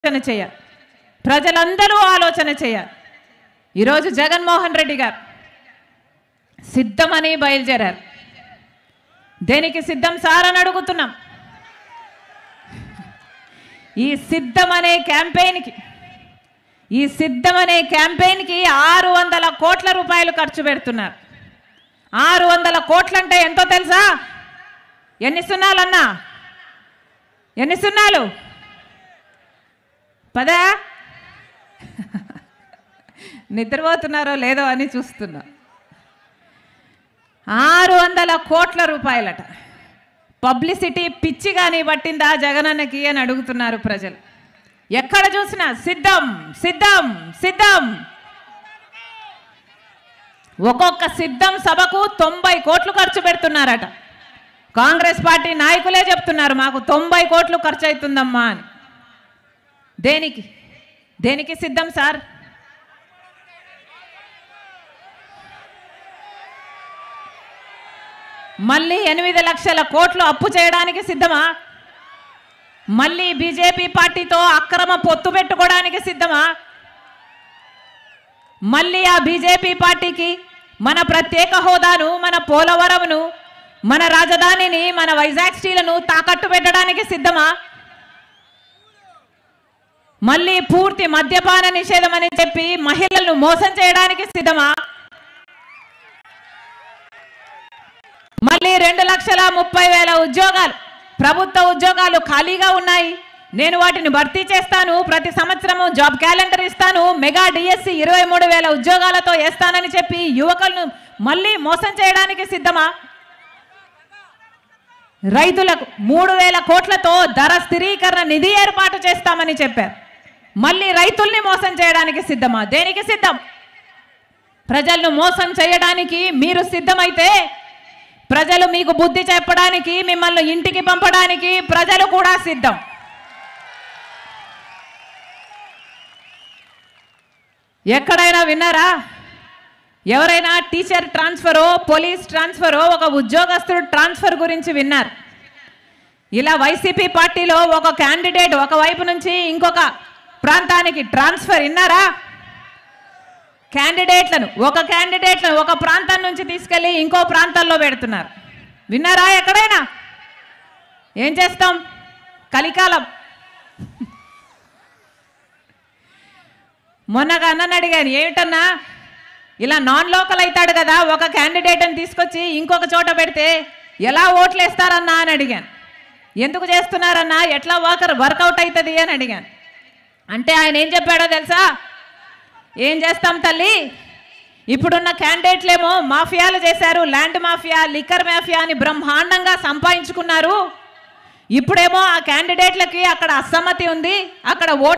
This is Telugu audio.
ఆలోచన చేయాలి, ప్రజలందరూ ఆలోచన చేయాలి. ఈరోజు జగన్మోహన్ రెడ్డి గారు సిద్ధమని బయలుదేరారు. దేనికి సిద్ధం సార్ అని అడుగుతున్నాం. ఈ సిద్ధమనే క్యాంపెయిన్కి 600 కోట్ల రూపాయలు ఖర్చు పెడుతున్నారు. 600 కోట్లంటే ఎంతో తెలుసా? ఎన్ని సున్నాలన్నా? ఎన్ని సున్నాలు? పదా? నిద్రపోతున్నారో లేదో అని చూస్తున్నా. 600 కోట్ల రూపాయలట. పబ్లిసిటీ పిచ్చి కానీ పట్టిందా జగనన్నకి అని అడుగుతున్నారు ప్రజలు. ఎక్కడ చూసినా సిద్ధం సిద్ధం సిద్ధం. ఒక్కొక్క సిద్ధం సభకు 90 కోట్లు ఖర్చు పెడుతున్నారట. కాంగ్రెస్ పార్టీ నాయకులే చెప్తున్నారు మాకు 90 కోట్లు ఖర్చు అవుతుందమ్మా అని. దేనికి దేనికి సిద్ధం సార్? మళ్ళీ 8 లక్షల కోట్లు అప్పు చేయడానికి సిద్ధమా? మళ్ళీ బీజేపీ పార్టీతో అక్రమ పొత్తు పెట్టుకోవడానికి సిద్ధమా? మళ్ళీ ఆ బీజేపీ పార్టీకి మన ప్రత్యేక హోదాను, మన పోలవరంను, మన రాజధానిని, మన వైజాగ్ స్టీలను తాకట్టు పెట్టడానికి సిద్ధమా? మళ్ళీ పూర్తి మద్యపాన నిషేధం అని చెప్పి మహిళలను మోసం చేయడానికి సిద్ధమా? మళ్ళీ 2,30,000 ఉద్యోగాలు, ప్రభుత్వ ఉద్యోగాలు ఖాళీగా ఉన్నాయి, నేను వాటిని భర్తీ చేస్తాను, ప్రతి సంవత్సరము జాబ్ క్యాలెండర్ ఇస్తాను, మెగా డిఎస్సి 23,000 ఉద్యోగాలతో వేస్తానని చెప్పి యువకులను మళ్ళీ మోసం చేయడానికి సిద్ధమా? రైతులకు 3,000 కోట్లతో ధర స్థిరీకరణ నిధి ఏర్పాటు చేస్తామని చెప్పారు. మళ్ళీ రైతుల్ని మోసం చేయడానికి సిద్ధమా? దేనికి సిద్ధం? ప్రజలను మోసం చేయడానికి మీరు సిద్ధమైతే ప్రజలు మీకు బుద్ధి చెప్పడానికి, మిమ్మల్ని ఇంటికి పంపడానికి ప్రజలు కూడా సిద్ధం. ఎక్కడైనా విన్నారా? ఎవరైనా టీచర్ ట్రాన్స్ఫరో, పోలీస్ ట్రాన్స్ఫరో, ఒక ఉద్యోగస్తుడు ట్రాన్స్ఫర్ గురించి విన్నారు? ఇలా వైసీపీ పార్టీలో ఒక క్యాండిడేట్ ఒకవైపు నుంచి ఇంకొక ప్రాంతానికి ట్రాన్స్ఫర్ విన్నారా? క్యాండిడేట్లను ఒక ప్రాంతం నుంచి తీసుకెళ్ళి ఇంకో ప్రాంతంలో పెడుతున్నారు. విన్నారా ఎక్కడైనా? ఏం చేస్తాం? కలికాలం. మొన్నగా అన్నని అడిగాను, ఏమిటన్నా ఇలా నాన్ లోకల్ అవుతాడు కదా, ఒక క్యాండిడేట్ని తీసుకొచ్చి ఇంకొక చోట పెడితే ఎలా ఓట్లు వేస్తారన్నా అని అడిగాను. ఎందుకు చేస్తున్నారన్నా, ఎట్లా వర్కౌట్ అవుతుంది అని అడిగాను. అంటే ఆయన ఏం చెప్పాడో తెలుసా? ఏం చేస్తాం తల్లి, ఇప్పుడున్న క్యాండిడేట్లేమో మాఫియాలు చేశారు, ల్యాండ్ మాఫియా, లిక్కర్ మాఫియా అని బ్రహ్మాండంగా సంపాదించుకున్నారు. ఇప్పుడేమో ఆ క్యాండిడేట్లకి అక్కడ అసమ్మతి ఉంది, అక్కడ